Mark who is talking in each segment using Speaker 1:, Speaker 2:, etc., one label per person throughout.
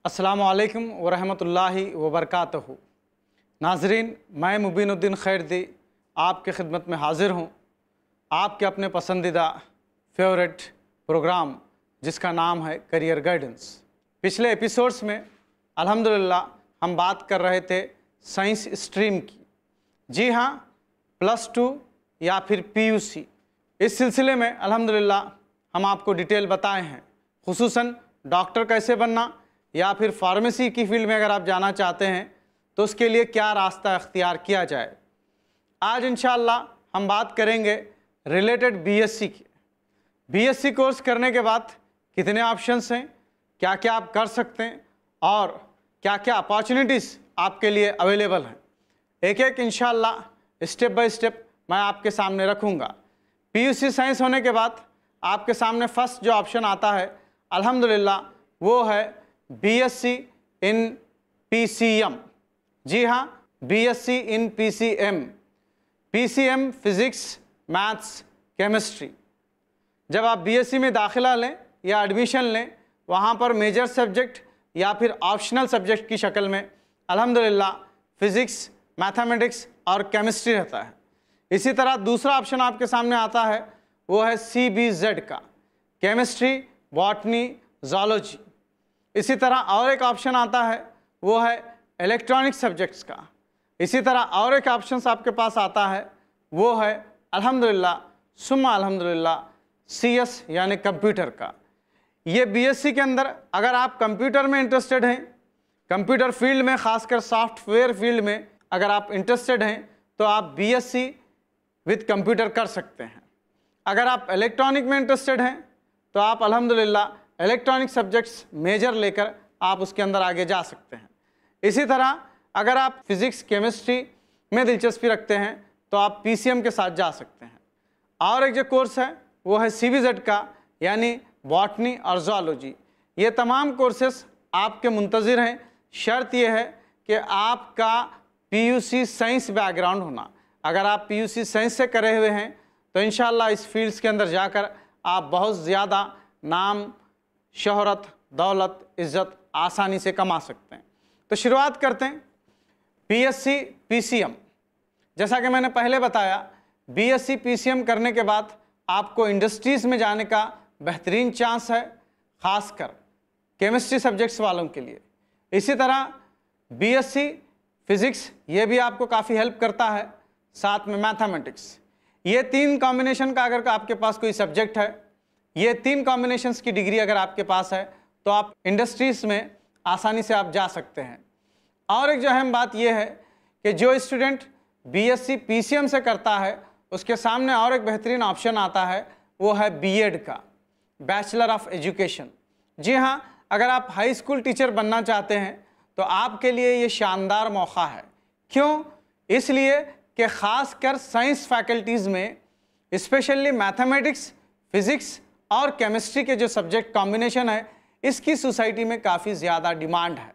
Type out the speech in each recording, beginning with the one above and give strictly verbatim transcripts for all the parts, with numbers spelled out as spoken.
Speaker 1: अस्सलामु अलैकुम वरहमतुल्लाहि वबरकातुहू। नाजरीन, मैं मुबीनुद्दीन खैरदी आपके खिदमत में हाज़िर हूँ, आपके अपने पसंदीदा फेवरेट प्रोग्राम जिसका नाम है करियर गाइडेंस। पिछले एपिसोड्स में अल्हम्दुलिल्लाह हम बात कर रहे थे साइंस स्ट्रीम की। जी हाँ, प्लस टू या फिर पीयूसी, इस सिलसिले में अल्हम्दुलिल्लाह हम आपको डिटेल बताए हैं, खुसूसन डॉक्टर कैसे बनना या फिर फार्मेसी की फील्ड में अगर आप जाना चाहते हैं तो उसके लिए क्या रास्ता इख्तियार किया जाए। आज इंशाअल्लाह हम बात करेंगे रिलेटेड बीएससी की। बीएससी कोर्स करने के बाद कितने ऑप्शंस हैं, क्या क्या आप कर सकते हैं और क्या क्या अपॉर्चुनिटीज़ आपके लिए अवेलेबल हैं। एक एक इंशाअल्लाह स्टेप बाय स्टेप मैं आपके सामने रखूँगा। पीयूसी साइंस होने के बाद आपके सामने फर्स्ट जो ऑप्शन आता है अल्हम्दुलिल्लाह वो है बीएससी इन पीसीएम। जी हाँ, BSc in PCM, PCM physics maths chemistry. जब आप बीएससी में दाखिला लें या एडमिशन लें, वहाँ पर मेजर सब्जेक्ट या फिर ऑप्शनल सब्जेक्ट की शक्ल में अल्हम्दुलिल्लाह फ़िज़िक्स, मैथमेटिक्स और केमिस्ट्री रहता है। इसी तरह दूसरा ऑप्शन आपके सामने आता है वो है सी बी जेड का, केमिस्ट्री, बॉटनी, ज़ूलॉजी। इसी तरह और एक ऑप्शन आता है वो है इलेक्ट्रॉनिक सब्जेक्ट्स का। इसी तरह और एक ऑप्शन आपके पास आता है वो है अल्हम्दुलिल्लाह सुम्मा अल्हम्दुलिल्लाह सी एस यानी कंप्यूटर का। ये बीएससी के अंदर अगर आप कंप्यूटर में इंटरेस्टेड हैं, कंप्यूटर फील्ड में, ख़ासकर सॉफ्टवेयर फील्ड में अगर आप इंटरेस्टेड हैं तो आप बीएससी विद कंप्यूटर कर सकते हैं। अगर आप इलेक्ट्रॉनिक में इंटरेस्टेड हैं तो आप अल्हम्दुलिल्लाह इलेक्ट्रॉनिक सब्जेक्ट्स मेजर लेकर आप उसके अंदर आगे जा सकते हैं। इसी तरह अगर आप फिज़िक्स, केमिस्ट्री में दिलचस्पी रखते हैं तो आप पीसीएम के साथ जा सकते हैं। और एक जो कोर्स है वो है सीबीजेड का, यानी बॉटनी और ज़ूलॉजी। ये तमाम कोर्सेस आपके मुंतज़िर हैं। शर्त ये है कि आपका पीयूसी साइंस बैकग्राउंड होना। अगर आप पीयूसी साइंस से करे हुए हैं तो इंशाअल्लाह इस फील्ड्स के अंदर जाकर आप बहुत ज़्यादा नाम, शोहरत, दौलत, इज़्ज़त आसानी से कमा सकते हैं। तो शुरुआत करते हैं बीएससी पीसीएम। जैसा कि मैंने पहले बताया, बीएससी पीसीएम करने के बाद आपको इंडस्ट्रीज़ में जाने का बेहतरीन चांस है, ख़ासकर केमिस्ट्री सब्जेक्ट्स वालों के लिए। इसी तरह बीएससी फिज़िक्स ये भी आपको काफ़ी हेल्प करता है, साथ में मैथमेटिक्स। ये तीन कॉम्बिनेशन का अगर आपके पास कोई सब्जेक्ट है, ये तीन कॉम्बिनेशंस की डिग्री अगर आपके पास है तो आप इंडस्ट्रीज़ में आसानी से आप जा सकते हैं। और एक जो अहम बात यह है कि जो स्टूडेंट बीएससी पीसीएम से करता है उसके सामने और एक बेहतरीन ऑप्शन आता है वो है बीएड का, बैचलर ऑफ एजुकेशन। जी हाँ, अगर आप हाई स्कूल टीचर बनना चाहते हैं तो आपके लिए ये शानदार मौका है। क्यों? इसलिए कि ख़ासकर साइंस फैकल्टीज़ में स्पेशली मैथमेटिक्स, फिज़िक्स और केमिस्ट्री के जो सब्जेक्ट कॉम्बिनेशन है, इसकी सोसाइटी में काफ़ी ज़्यादा डिमांड है।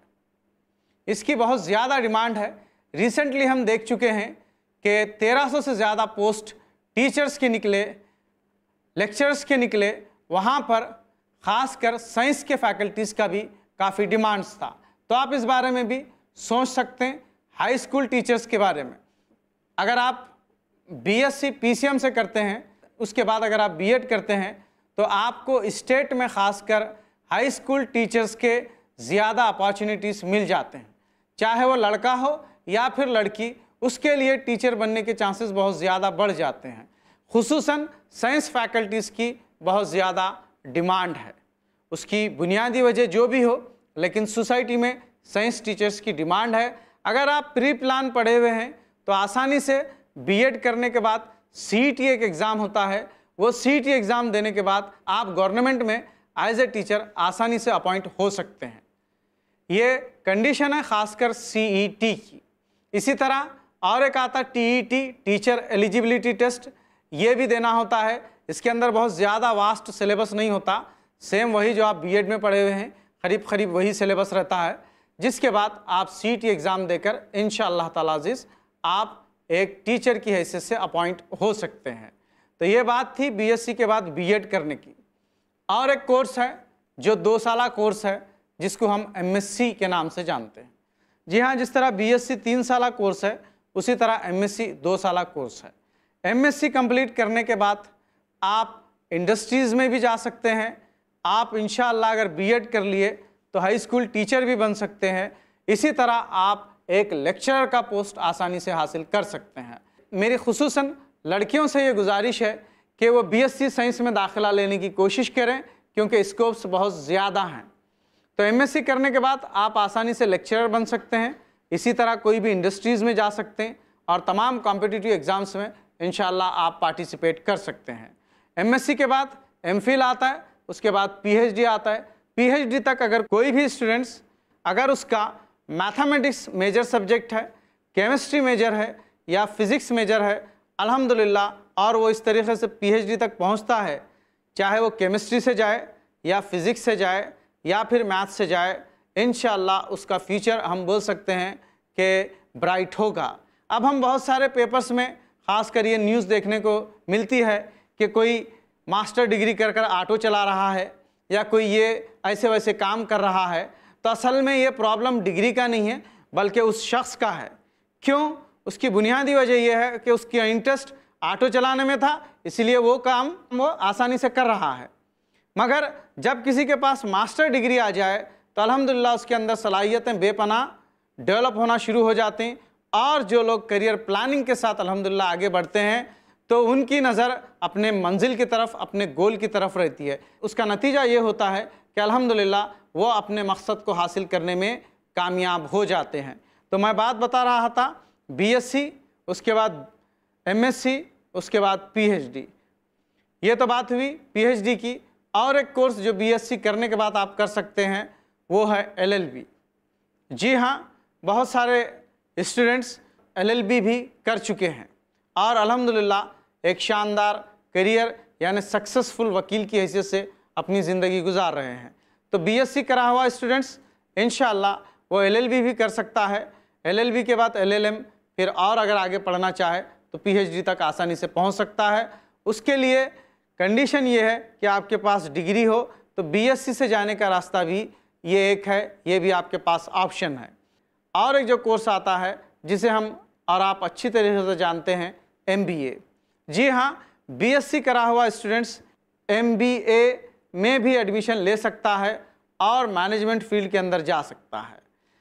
Speaker 1: इसकी बहुत ज़्यादा डिमांड है। रिसेंटली हम देख चुके हैं कि तेरह सौ से ज़्यादा पोस्ट टीचर्स के निकले, लेक्चरर्स के निकले। वहाँ पर ख़ासकर साइंस के फैकल्टीज़ का भी काफ़ी डिमांड्स था। तो आप इस बारे में भी सोच सकते हैं, हाई स्कूल टीचर्स के बारे में। अगर आप बीएससी पीसीएम से करते हैं, उसके बाद अगर आप बीएड करते हैं तो आपको स्टेट में ख़ासकर हाई स्कूल टीचर्स के ज़्यादा अपॉर्चुनिटीज़ मिल जाते हैं। चाहे वो लड़का हो या फिर लड़की, उसके लिए टीचर बनने के चांसेस बहुत ज़्यादा बढ़ जाते हैं। खुसूसन साइंस फैकल्टीज़ की बहुत ज़्यादा डिमांड है। उसकी बुनियादी वजह जो भी हो, लेकिन सोसाइटी में साइंस टीचर्स की डिमांड है। अगर आप प्री प्लान पढ़े हुए हैं तो आसानी से बीएड करने के बाद सीईटी एक एग्ज़ाम होता है, वो सीईटी एग्ज़ाम देने के बाद आप गवर्नमेंट में एज ए टीचर आसानी से अपॉइंट हो सकते हैं। ये कंडीशन है ख़ासकर सीईटी की। इसी तरह और एक आता टीईटी, टीचर एलिजिबिलिटी टेस्ट। ये भी देना होता है। इसके अंदर बहुत ज़्यादा वास्ट सिलेबस नहीं होता, सेम वही जो आप बीएड में पढ़े हुए हैं, करीब करीब वही सिलेबस रहता है। जिसके बाद आप सीईटी एग्ज़ाम देकर इंशाअल्लाह ताला अज़ीज़ आप एक टीचर की हैसियत से अपॉइंट हो सकते हैं। तो ये बात थी बीएससी के बाद बीएड करने की। और एक कोर्स है जो दो साला कोर्स है जिसको हम एमएससी के नाम से जानते हैं। जी हाँ, जिस तरह बीएससी तीन साल कोर्स है, उसी तरह एमएससी दो साल कोर्स है। एमएससी कंप्लीट करने के बाद आप इंडस्ट्रीज़ में भी जा सकते हैं। आप इंशाअल्लाह अगर बीएड कर लिए तो हाई स्कूल टीचर भी बन सकते हैं। इसी तरह आप एक लेक्चरर का पोस्ट आसानी से हासिल कर सकते हैं। मेरी खुसूसन लड़कियों से ये गुजारिश है कि वो बीएससी साइंस में दाखिला लेने की कोशिश करें, क्योंकि स्कोप्स बहुत ज़्यादा हैं। तो एमएससी करने के बाद आप आसानी से लेक्चरर बन सकते हैं। इसी तरह कोई भी इंडस्ट्रीज़ में जा सकते हैं और तमाम कॉम्पिटिटिव एग्ज़ाम्स में इंशाअल्लाह आप पार्टिसिपेट कर सकते हैं। एमएससी के बाद एमफिल आता है, उसके बाद पीएचडी आता है। पीएचडी तक अगर कोई भी स्टूडेंट्स अगर उसका मैथमेटिक्स मेजर सब्जेक्ट है, केमिस्ट्री मेजर है या फिज़िक्स मेजर है, अल्हम्दुलिल्लाह, और वो इस तरीके से पीएचडी तक पहुंचता है, चाहे वो केमिस्ट्री से जाए या फिज़िक्स से जाए या फिर मैथ से जाए, इंशाअल्लाह उसका फ्यूचर हम बोल सकते हैं कि ब्राइट होगा। अब हम बहुत सारे पेपर्स में ख़ास कर ये न्यूज़ देखने को मिलती है कि कोई मास्टर डिग्री कर कर ऑटो चला रहा है या कोई ये ऐसे वैसे काम कर रहा है। तो असल में ये प्रॉब्लम डिग्री का नहीं है, बल्कि उस शख्स का है। क्यों? उसकी बुनियादी वजह यह है कि उसकी इंटरेस्ट ऑटो चलाने में था, इसलिए वो काम वो आसानी से कर रहा है। मगर जब किसी के पास मास्टर डिग्री आ जाए तो अल्हम्दुलिल्लाह उसके अंदर सलाहियतें बेपनाह डेवलप होना शुरू हो जाती हैं, और जो लोग करियर प्लानिंग के साथ अल्हम्दुलिल्लाह आगे बढ़ते हैं तो उनकी नज़र अपने मंजिल की तरफ, अपने गोल की तरफ रहती है। उसका नतीजा ये होता है कि अल्हम्दुलिल्लाह वो अपने मकसद को हासिल करने में कामयाब हो जाते हैं। तो मैं बात बता रहा था बीएससी, उसके बाद एमएससी, उसके बाद पीएचडी। ये तो बात हुई पीएचडी की। और एक कोर्स जो बीएससी करने के बाद आप कर सकते हैं वो है एलएलबी। जी हाँ, बहुत सारे स्टूडेंट्स एलएलबी भी कर चुके हैं और अल्हम्दुलिल्लाह एक शानदार करियर यानी सक्सेसफुल वकील की हैसियत से अपनी ज़िंदगी गुजार रहे हैं। तो बीएससी करा हुआ स्टूडेंट्स इंशाअल्लाह वो एलएलबी भी कर सकता है। एलएलबी के बाद एलएलएम, फिर और अगर आगे पढ़ना चाहे तो पीएचडी तक आसानी से पहुंच सकता है। उसके लिए कंडीशन ये है कि आपके पास डिग्री हो, तो बीएससी से जाने का रास्ता भी ये एक है, ये भी आपके पास ऑप्शन है। और एक जो कोर्स आता है जिसे हम और आप अच्छी तरीके से जानते हैं, एमबीए। जी हाँ, बीएससी करा हुआ स्टूडेंट्स एमबीए में भी एडमिशन ले सकता है और मैनेजमेंट फील्ड के अंदर जा सकता है।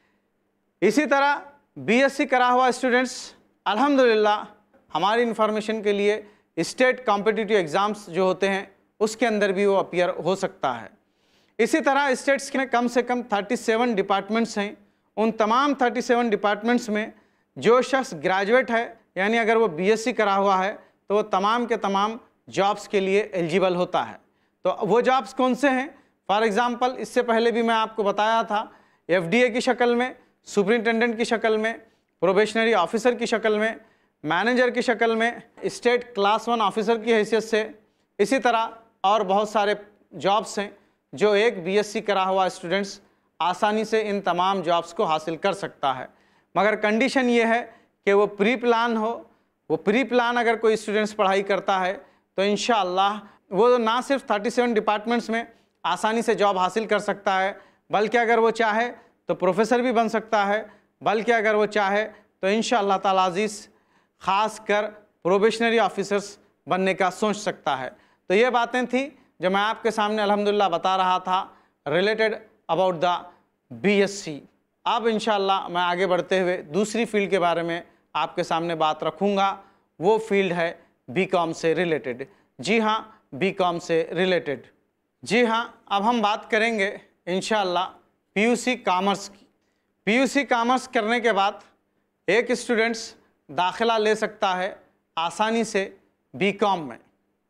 Speaker 1: इसी तरह बीएससी करा हुआ स्टूडेंट्स अल्हम्दुलिल्लाह हमारी इन्फॉर्मेशन के लिए स्टेट कॉम्पिटिटिव एग्ज़ाम्स जो होते हैं उसके अंदर भी वो अपीयर हो सकता है। इसी तरह स्टेट्स में कम से कम सैंतीस डिपार्टमेंट्स हैं। उन तमाम सैंतीस डिपार्टमेंट्स में जो शख्स ग्रेजुएट है, यानी अगर वो बीएससी करा हुआ है, तो वो तमाम के तमाम जॉब्स के लिए एलिजिबल होता है। तो वो जॉब्स कौन से हैं? फॉर एग्ज़ाम्पल, इससे पहले भी मैं आपको बताया था, एफडीए की शक्ल में, सुपरिटेंडेंट की शक्ल में, प्रोबेशनरी ऑफिसर की शक्ल में, मैनेजर की शक्ल में, स्टेट क्लास वन ऑफिसर की हैसियत से। इसी तरह और बहुत सारे जॉब्स हैं जो एक बीएससी करा हुआ स्टूडेंट्स आसानी से इन तमाम जॉब्स को हासिल कर सकता है। मगर कंडीशन ये है कि वो प्री प्लान हो। वो प्री प्लान अगर कोई स्टूडेंट्स पढ़ाई करता है तो इंशाअल्लाह वो ना सिर्फ सैंतीस डिपार्टमेंट्स में आसानी से जॉब हासिल कर सकता है, बल्कि अगर वो चाहे तो प्रोफेसर भी बन सकता है, बल्कि अगर वो चाहे तो इंशाअल्लाह ताला अज़ीज़ ख़ास कर प्रोबेशनरी ऑफिसर्स बनने का सोच सकता है। तो ये बातें थी जो मैं आपके सामने अल्हम्दुलिल्लाह बता रहा था रिलेटेड अबाउट द बीएससी। अब इंशाअल्लाह मैं आगे बढ़ते हुए दूसरी फील्ड के बारे में आपके सामने बात रखूँगा। वो फील्ड है बीकॉम से रिलेटेड। जी हाँ, बीकॉम से रिलेटेड। जी हाँ, अब हम बात करेंगे इंशाअल्लाह पीयूसी कॉमर्स की। पीयूसी कॉमर्स करने के बाद एक स्टूडेंट्स दाखिला ले सकता है आसानी से बीकॉम में।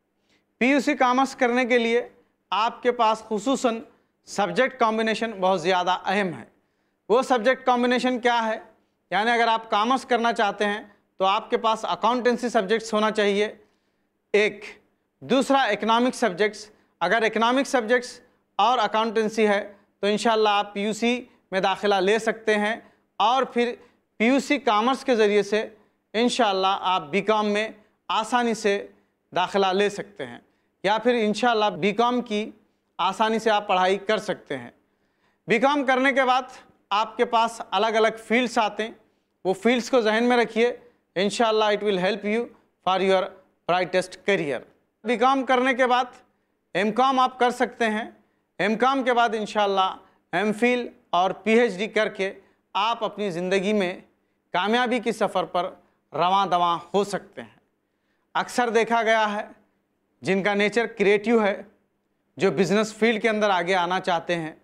Speaker 1: पीयूसी कॉमर्स करने के लिए आपके पास खुसूसन सब्जेक्ट कॉम्बिनेशन बहुत ज़्यादा अहम है। वो सब्जेक्ट कॉम्बिनेशन क्या है? यानी अगर आप कॉमर्स करना चाहते हैं तो आपके पास अकाउंटेंसी सब्जेक्ट्स होना चाहिए एक, दूसरा इकनॉमिक सब्जेक्ट्स। अगर इकनॉमिक सब्जेक्ट्स और अकाउंटेंसी है तो इंशाअल्लाह आप पीयूसी में दाखिला ले सकते हैं और फिर पीयूसी कॉमर्स के ज़रिए से इंशाअल्लाह आप बीकॉम में आसानी से दाखिला ले सकते हैं, या फिर इंशाअल्लाह बीकॉम की आसानी से आप पढ़ाई कर सकते हैं। बीकॉम करने के बाद आपके पास अलग अलग फील्ड्स आते हैं, वो फील्ड्स को जहन में रखिए, इंशाल्लाह it will help you for your brightest career. BCom करने के बाद एमकॉम आप कर सकते हैं। एमकॉम के बाद इंशाल्लाह एमफिल और पीएचडी करके आप अपनी ज़िंदगी में कामयाबी की सफ़र पर रवां दवां हो सकते हैं। अक्सर देखा गया है जिनका नेचर क्रिएटिव है, जो बिज़नेस फील्ड के अंदर आगे आना चाहते हैं,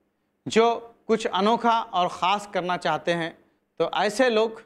Speaker 1: जो कुछ अनोखा और ख़ास करना चाहते हैं, तो ऐसे लोग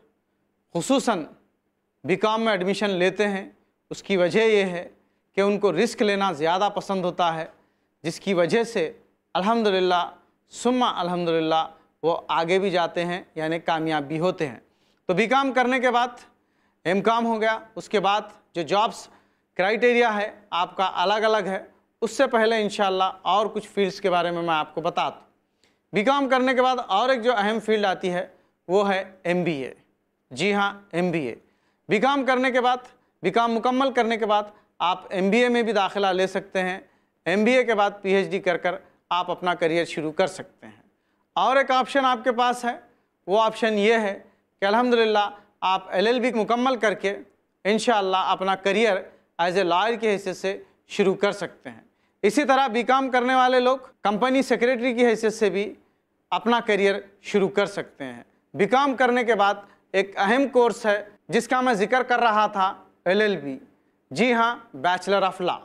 Speaker 1: खुसूसन बीकॉम में एडमिशन लेते हैं। उसकी वजह यह है कि उनको रिस्क लेना ज़्यादा पसंद होता है, जिसकी वजह से अल्हम्दुलिल्लाह सुम्मा अल्हम्दुलिल्लाह वो आगे भी जाते हैं, यानी कामयाब भी होते हैं। तो बीकॉम करने के बाद एमकॉम हो गया, उसके बाद जो जॉब्स क्राइटेरिया है आपका अलग अलग है। उससे पहले इंशाल्लाह और कुछ फील्ड्स के बारे में मैं आपको बता दूँ। बीकॉम करने के बाद और एक जो अहम फील्ड आती है वो है एमबीए। जी हाँ, एमबीए। बीकॉम करने के बाद, बीकॉम मुकम्मल करने के बाद आप एमबीए में भी दाखिला ले सकते हैं। एमबीए के बाद पीएचडी कर कर आप अपना करियर शुरू कर सकते हैं। और एक ऑप्शन आपके पास है, वो ऑप्शन ये है कि अल्हम्दुलिल्लाह आप एलएलबी मुकम्मल करके इंशाअल्लाह अपना करियर एज ए लॉयर की हैसियत से शुरू कर सकते हैं। इसी तरह बीकॉम करने वाले लोग कंपनी सेक्रेटरी की हैसियत से भी अपना करियर शुरू कर सकते हैं। बीकॉम करने के बाद एक अहम कोर्स है जिसका मैं जिक्र कर रहा था, एलएलबी। जी हाँ, बैचलर ऑफ लॉ।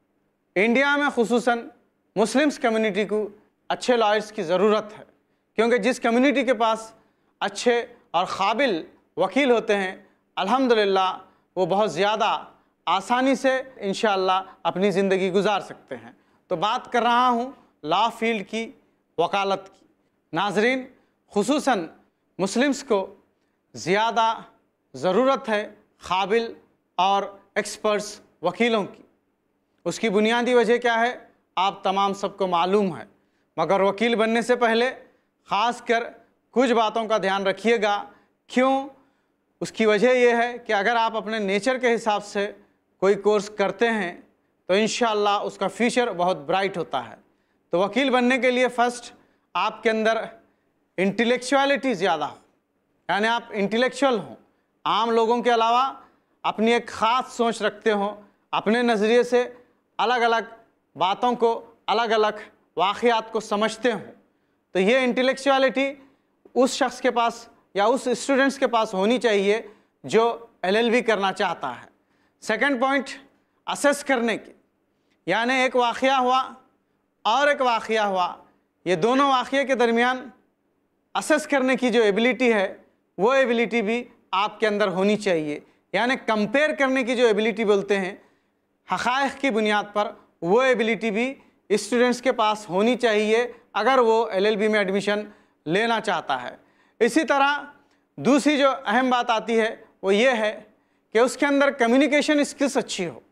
Speaker 1: इंडिया में खुसूसन मुस्लिम्स कम्युनिटी को अच्छे लॉयर्स की ज़रूरत है, क्योंकि जिस कम्युनिटी के पास अच्छे और काबिल वकील होते हैं अल्हम्दुलिल्लाह वो बहुत ज़्यादा आसानी से इंशाअल्लाह अपनी ज़िंदगी गुजार सकते हैं। तो बात कर रहा हूँ लॉ फील्ड की, वकालत की। नाजरीन, खुसूसन मुस्लिम्स को ज़्यादा ज़रूरत है काबिल और एक्सपर्ट्स वकीलों की। उसकी बुनियादी वजह क्या है आप तमाम सबको मालूम है, मगर वकील बनने से पहले ख़ास कर कुछ बातों का ध्यान रखिएगा। क्यों? उसकी वजह यह है कि अगर आप अपने नेचर के हिसाब से कोई कोर्स करते हैं तो इंशाअल्लाह उसका फ्यूचर बहुत ब्राइट होता है। तो वकील बनने के लिए फ़र्स्ट आपके अंदर इंटेलेक्चुअलिटी ज़्यादा हो, यानी आप इंटेलेक्चुअल हों, आम लोगों के अलावा अपनी एक ख़ास सोच रखते हों, अपने नज़रिए से अलग अलग बातों को, अलग अलग वाक़यात को समझते हों। तो ये इंटेलेक्चुअलिटी उस शख्स के पास या उस स्टूडेंट्स के पास होनी चाहिए जो एलएलबी करना चाहता है। सेकंड पॉइंट, असेस करने की, यानी एक वाक़या हुआ और एक वाक़या हुआ, ये दोनों वाक़ये के दरमियान असेस करने की जो एबिलिटी है वो एबिलिटी भी आपके अंदर होनी चाहिए। यानी कंपेयर करने की जो एबिलिटी बोलते हैं हक़ाइक़ की बुनियाद पर, वो एबिलिटी भी स्टूडेंट्स के पास होनी चाहिए अगर वो एलएलबी में एडमिशन लेना चाहता है। इसी तरह दूसरी जो अहम बात आती है वो ये है कि उसके अंदर कम्युनिकेशन स्किल्स अच्छी हो।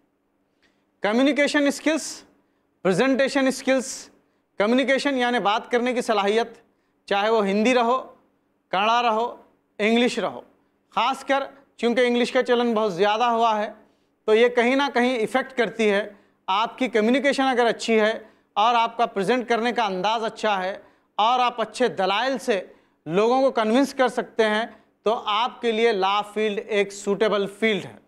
Speaker 1: Communication skills, presentation skills, communication यानी बात करने की सलाहियत, चाहे वो हिंदी रहो, कन्नड़ा रहो, इंग्लिश रहो। ख़ासकर चूँकि इंग्लिश का चलन बहुत ज़्यादा हुआ है तो ये कहीं ना कहीं इफ़ेक्ट करती है। आपकी कम्युनिकेशन अगर अच्छी है और आपका प्रेजेंट करने का अंदाज़ अच्छा है और आप अच्छे दलाइल से लोगों को कन्विंस कर सकते हैं तो आपके लिए लॉ फील्ड एक सूटेबल फील्ड है।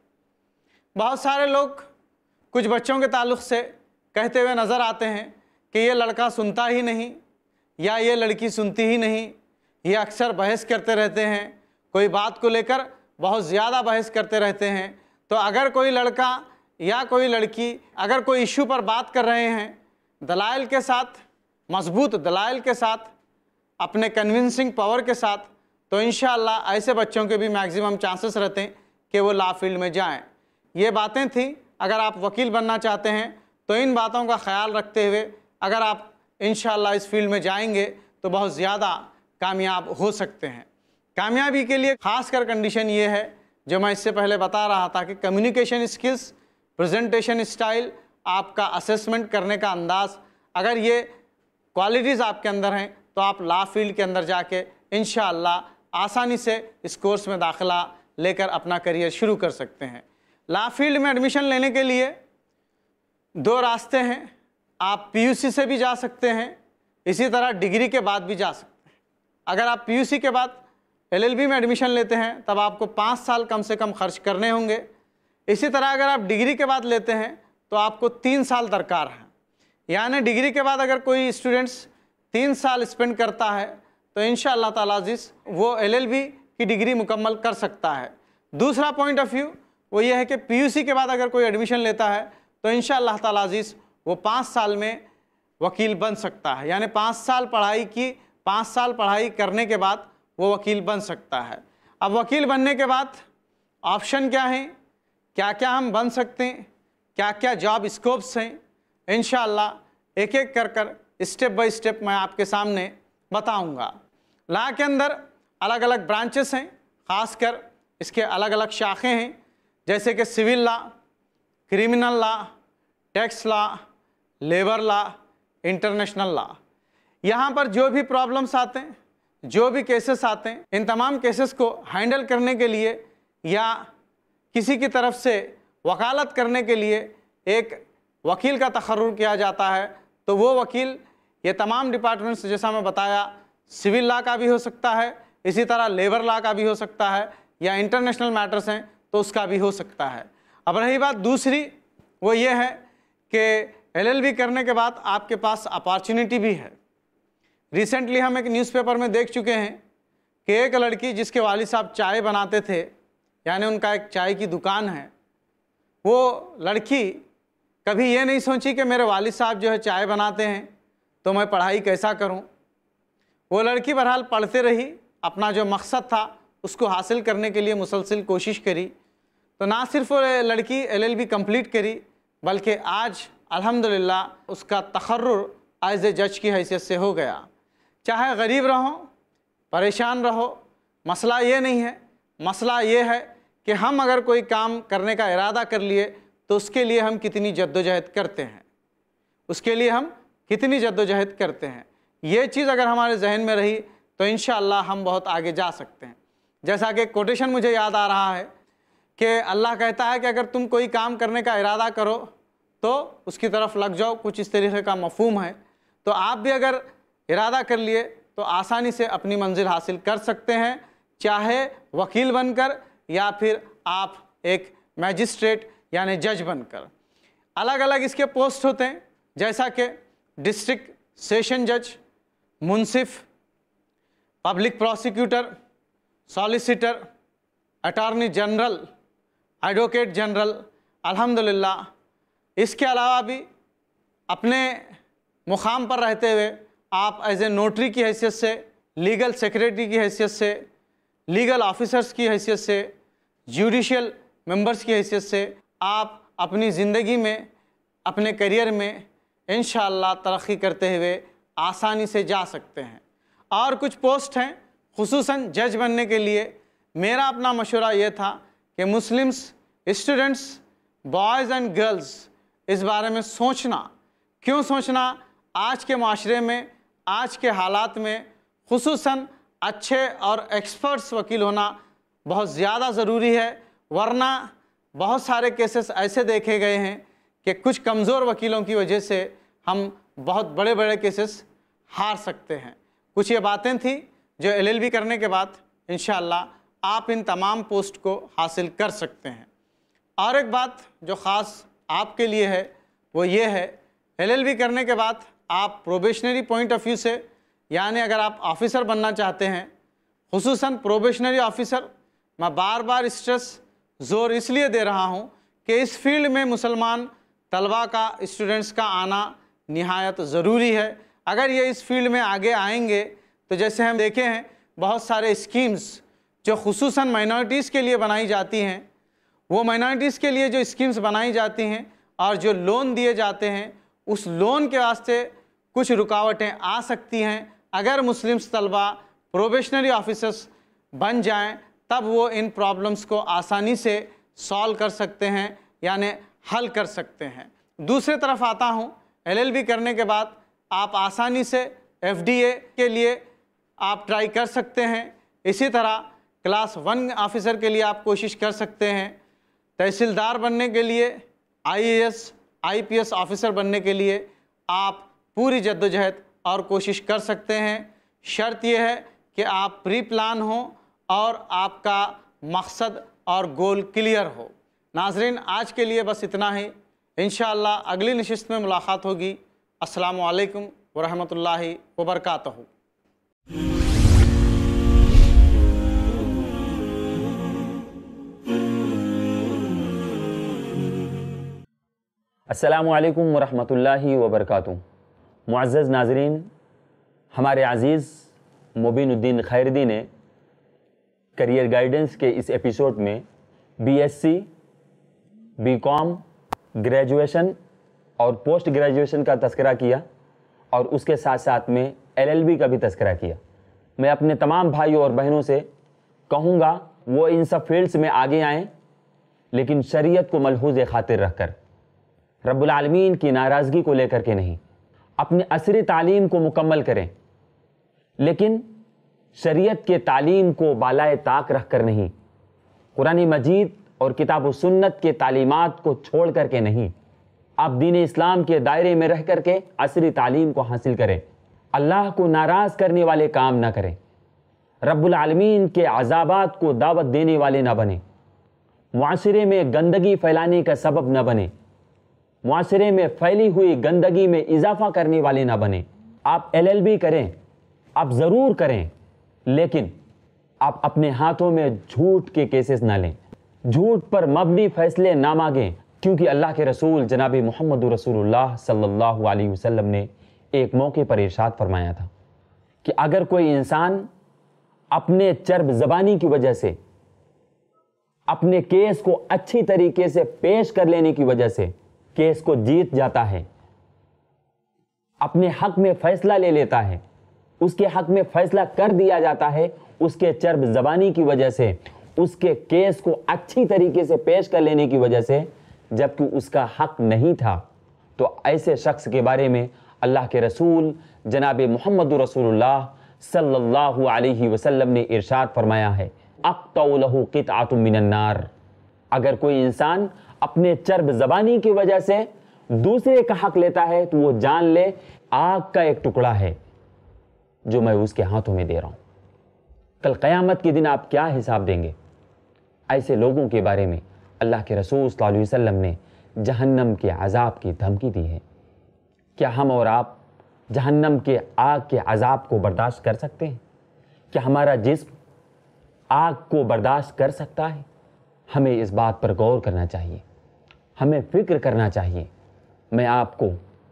Speaker 1: बहुत सारे लोग कुछ बच्चों के ताल्लुक़ से कहते हुए नज़र आते हैं कि ये लड़का सुनता ही नहीं या ये लड़की सुनती ही नहीं, ये अक्सर बहस करते रहते हैं, कोई बात को लेकर बहुत ज़्यादा बहस करते रहते हैं। तो अगर कोई लड़का या कोई लड़की अगर कोई इशू पर बात कर रहे हैं दलाइल के साथ, मजबूत दलाइल के साथ, अपने कन्विंसिंग पावर के साथ, तो इंशाअल्लाह ऐसे बच्चों के भी मैक्सिमम चांसेस रहते हैं कि वो लॉ फील्ड में जाएं। ये बातें थी, अगर आप वकील बनना चाहते हैं तो इन बातों का ख्याल रखते हुए अगर आप इंशाअल्लाह इस फील्ड में जाएंगे तो बहुत ज़्यादा कामयाब हो सकते हैं। कामयाबी के लिए ख़ास कर कंडीशन ये है जो मैं इससे पहले बता रहा था कि कम्युनिकेशन स्किल्स, प्रेजेंटेशन स्टाइल, आपका असेसमेंट करने का अंदाज़, अगर ये क्वालिटीज़ आपके अंदर हैं तो आप लॉ फील्ड के अंदर जाके इंशाअल्लाह आसानी से इस कोर्स में दाखिला लेकर अपना करियर शुरू कर सकते हैं। लॉ फील्ड में एडमिशन लेने के लिए दो रास्ते हैं। आप पीयूसी से भी जा सकते हैं, इसी तरह डिग्री के बाद भी जा सकते हैं। अगर आप पीयूसी के बाद एलएलबी में एडमिशन लेते हैं तब आपको पाँच साल कम से कम खर्च करने होंगे। इसी तरह अगर आप डिग्री के बाद लेते हैं तो आपको तीन साल दरकार है, यानी डिग्री के बाद अगर कोई स्टूडेंट्स तीन साल स्पेंड करता है तो इंशाअल्लाह ताला अज़ीज़ वो एलएलबी की डिग्री मुकम्मल कर सकता है। दूसरा पॉइंट ऑफ व्यू वो ये है कि पीयूसी के बाद अगर कोई एडमिशन लेता है तो इंशाअल्लाह ताला अज़ीज़ वो पाँच साल में वकील बन सकता है, यानी पाँच साल पढ़ाई की पाँच साल पढ़ाई करने के बाद वो वकील बन सकता है। अब वकील बनने के बाद ऑप्शन क्या हैं, क्या क्या हम बन सकते हैं, क्या क्या जॉब स्कोप्स हैं, इंशाअल्लाह एक एक कर कर स्टेप बाय स्टेप मैं आपके सामने बताऊंगा। लॉ के अंदर अलग अलग ब्रांचेस हैं, ख़ासकर इसके अलग अलग शाखें हैं, जैसे कि civil law, criminal law, tax law, labour law, international law. यहाँ पर जो भी प्रॉब्लम्स आते हैं, जो भी केसेस आते हैं, इन तमाम केसेस को हैंडल करने के लिए या किसी की तरफ से वकालत करने के लिए एक वकील का तखर्रुर किया जाता है, तो वो वकील ये तमाम डिपार्टमेंट्स जैसा मैं बताया, सिविल लॉ का भी हो सकता है, इसी तरह लेबर लॉ का भी हो सकता है, या इंटरनेशनल मैटर्स हैं तो उसका भी हो सकता है। अब रही बात दूसरी, वो ये है कि एलएलबी करने के बाद आपके पास अपॉर्चुनिटी भी है। रिसेंटली हम एक न्यूज़पेपर में देख चुके हैं कि एक लड़की जिसके वालिद साहब चाय बनाते थे, यानी उनका एक चाय की दुकान है, वो लड़की कभी ये नहीं सोची कि मेरे वालिद साहब जो है चाय बनाते हैं तो मैं पढ़ाई कैसा करूं। वो लड़की बहरहाल पढ़ते रही, अपना जो मकसद था उसको हासिल करने के लिए मुसलसल कोशिश करी, तो ना सिर्फ वो लड़की एलएलबी कंप्लीट करी बल्कि आज अल्हम्दुलिल्लाह उसका तखर्रुर एज ए जज की हैसियत से हो गया। चाहे गरीब रहो, परेशान रहो, मसला ये नहीं है, मसला ये है कि हम अगर कोई काम करने का इरादा कर लिए तो उसके लिए हम कितनी जद्दोजहद करते हैं, उसके लिए हम कितनी जद्दोजहद करते हैं। ये चीज़ अगर हमारे जहन में रही तो इंशाअल्लाह हम बहुत आगे जा सकते हैं। जैसा कि कोटेशन मुझे याद आ रहा है कि अल्लाह कहता है कि अगर तुम कोई काम करने का इरादा करो तो उसकी तरफ लग जाओ, कुछ इस तरीके का मफहूम है। तो आप भी अगर इरादा कर लिए तो आसानी से अपनी मंजिल हासिल कर सकते हैं, चाहे वकील बनकर या फिर आप एक मैजिस्ट्रेट यानी जज बनकर। अलग अलग इसके पोस्ट होते हैं, जैसा कि डिस्ट्रिक्ट सेशन जज, मुंसिफ, public prosecutor, solicitor, attorney general, advocate general. अल्हम्दुलिल्लाह इसके अलावा भी अपने मुकाम पर रहते हुए आप एज ए नोटरी की हैसियत से, लीगल सेक्रेटरी की हैसियत से, लीगल ऑफिसर्स की हैसियत से, जुडिशियल मेंबर्स की हैसियत से आप अपनी ज़िंदगी में, अपने करियर में इंशाअल्लाह तरक्की करते हुए आसानी से जा सकते हैं। और कुछ पोस्ट हैं खुसूसन जज बनने के लिए, मेरा अपना मशवरा ये था कि Muslims students, boys and girls, इस बारे में सोचना। क्यों सोचना? आज के माशरे में, आज के हालात में खुसूसन अच्छे और एक्सपर्ट्स वकील होना बहुत ज़्यादा ज़रूरी है, वरना बहुत सारे केसेस ऐसे देखे गए हैं कि कुछ कमज़ोर वकीलों की वजह से हम बहुत बड़े बड़े केसेस हार सकते हैं। कुछ ये बातें थी जो एलएलबी करने के बाद इंशाअल्लाह आप इन तमाम पोस्ट को हासिल कर सकते हैं। और एक बात जो ख़ास आपके लिए है वो ये है, एलएलबी करने के बाद आप प्रोबेशनरी पॉइंट ऑफ व्यू से, यानी अगर आप ऑफ़िसर बनना चाहते हैं, खुसूसन प्रोबेशनरी ऑफ़िसर, मैं बार बार स्ट्रेस ज़ोर इसलिए दे रहा हूँ कि इस फील्ड में मुसलमान तलबा का, स्टूडेंट्स का आना निहायत ज़रूरी है। अगर ये इस फील्ड में आगे आएंगे तो जैसे हम देखे हैं बहुत सारे स्कीम्स जो खुसूसन माइनॉरिटीज़ के लिए बनाई जाती हैं, वो माइनॉरिटीज़ के लिए जो स्कीम्स बनाई जाती हैं और जो लोन दिए जाते हैं, उस लोन के वास्ते कुछ रुकावटें आ सकती हैं। अगर मुस्लिम्स तलबा प्रोबेशनरी ऑफिसर्स बन जाएं तब वो इन प्रॉब्लम्स को आसानी से सॉल्व कर सकते हैं, यानी हल कर सकते हैं। दूसरे तरफ आता हूँ, एलएलबी करने के बाद आप आसानी से एफडीए के लिए आप ट्राई कर सकते हैं। इसी तरह क्लास वन ऑफिसर के लिए आप कोशिश कर सकते हैं। तहसीलदार बनने के लिए, आईएएस, आईपीएस ऑफिसर बनने के लिए आप पूरी जद्दोजहद और कोशिश कर सकते हैं। शर्त यह है कि आप प्री प्लान हो और आपका मकसद और गोल क्लियर हो। नाज़रीन, आज के लिए बस इतना ही। इंशाअल्लाह अगली नशिस्त में मुलाकात होगी। अस्सलामु अलैकुम वरहमतुल्लाहि वबरकातुहू।
Speaker 2: अस्सलामु अलैकुम वरहमतुल्लाहि वबरकातुहू। मुअज़्ज़ज़ नाज़रीन, हमारे अज़ीज़ मुबीनुद्दीन खैरदी ने करियर गाइडेंस के इस एपिसोड में बीएससी, बीकॉम, ग्रेजुएशन और पोस्ट ग्रेजुएशन का तज़किरा किया और उसके साथ साथ में एलएलबी का भी तज़किरा किया। मैं अपने तमाम भाइयों और बहनों से कहूँगा वो इन सब फील्ड्स में आगे आएँ, लेकिन शरीयत को मलहूज़ खातिर रखकर, रब्बुल आलमीन की नाराज़गी को लेकर के नहीं। अपने असरी तालीम को मुकम्मल करें, लेकिन शरीयत के तालीम को बालाए ताक रख कर नहीं। कुरान मजीद और किताब व सुन्नत के तालीमात को छोड़ करके नहीं। आप दीन इस्लाम के दायरे में रह करके असरी तालीम को हासिल करें। अल्लाह को नाराज़ करने वाले काम ना करें। रब्बुल आलमीन के अज़ाबात को दावत देने वाले ना बने। मुआशरे में गंदगी फैलाने का सबब न बने। मुआशरे में फैली हुई गंदगी में इजाफा करने वाले ना बने। आप एलएलबी करें, आप ज़रूर करें, लेकिन आप अपने हाथों में झूठ के केसेस ना लें। झूठ पर मबनी फैसले ना मांगें, क्योंकि अल्लाह के रसूल जनाब मोहम्मद रसूलुल्लाह सल्लल्लाहु अलैहि वसल्लम ने एक मौके पर इरशाद फरमाया था कि अगर कोई इंसान अपने चर्ब ज़बानी की वजह से, अपने केस को अच्छी तरीके से पेश कर लेने की वजह से केस को जीत जाता है, अपने हक में फैसला ले लेता है, उसके हक में फैसला कर दिया जाता है, उसके चर्ब ज़बानी की वजह से, उसके केस को अच्छी तरीके से पेश कर लेने की वजह से, जबकि उसका हक नहीं था, तो ऐसे शख्स के बारे में अल्लाह के रसूल जनाब मोहम्मद रसूलुल्लाह सल्लल्लाहु अलैहि वसल्लम ने इरशाद फरमाया है, अक़्तउ लहू क़ित्अतुम मिनन नार। अगर कोई इंसान अपने चर्ब ज़बानी की वजह से दूसरे का हक लेता है, तो वो जान ले आग का एक टुकड़ा है जो मैं उसके हाथों में दे रहा हूँ। कल क़यामत के दिन आप क्या हिसाब देंगे? ऐसे लोगों के बारे में अल्लाह के रसूल सल्लल्लाहु अलैहि वसल्लम ने जहन्नम के अज़ाब की धमकी दी है। क्या हम और आप जहन्नम के आग के अज़ाब को बर्दाश्त कर सकते हैं? क्या हमारा जिस्म आग को बर्दाश्त कर सकता है? हमें इस बात पर गौर करना चाहिए, हमें फ़िक्र करना चाहिए। मैं आपको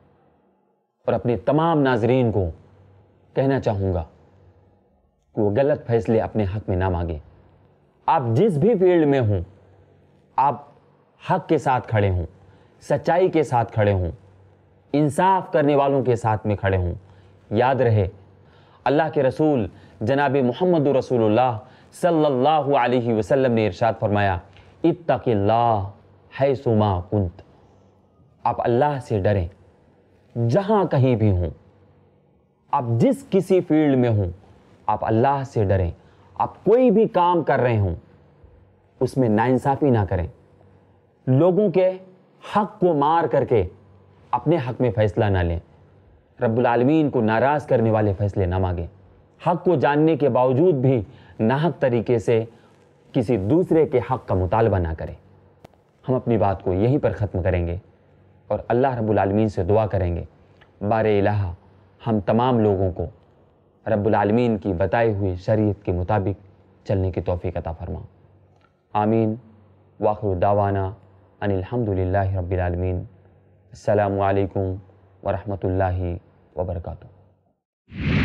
Speaker 2: और अपने तमाम नाज़रीन को कहना चाहूँगा कि वो गलत फैसले अपने हक़ में ना मांगे। आप जिस भी फील्ड में हों, आप हक़ के साथ खड़े हों, सच्चाई के साथ खड़े हों, इंसाफ करने वालों के साथ में खड़े हों। याद रहे, अल्लाह के रसूल जनाब मोहम्मद रसूलुल्लाह सल्लल्लाहु अलैहि वसल्लम ने इरशाद फरमाया, इत्तक़िल्लाह हैसुमा कुंत। आप अल्लाह से डरें जहाँ कहीं भी हों, आप जिस किसी फील्ड में हों, आप अल्लाह से डरें। आप कोई भी काम कर रहे हों, उसमें नाइंसाफ़ी ना करें। लोगों के हक़ को मार करके अपने हक़ में फ़ैसला ना लें। रब्बुल आलमीन को नाराज़ करने वाले फ़ैसले ना मांगें। हक़ को जानने के बावजूद भी नाहक तरीके से किसी दूसरे के हक़ का मुतालबा ना करें। हम अपनी बात को यहीं पर ख़त्म करेंगे और अल्लाह रब्बुल आलमीन से दुआ करेंगे, बारे इलाहा हम तमाम लोगों को रब्बुल आलमीन की बताई हुई शरीयत के मुताबिक चलने की तौफ़ीक़ अता फरमा। आमीन। वाखिरु दावाना अनिल हम्दुलिल्लाहि रब्बिल आलमीन। अस्सलामु अलैकुम व रहमतुल्लाहि व बरकातुहू।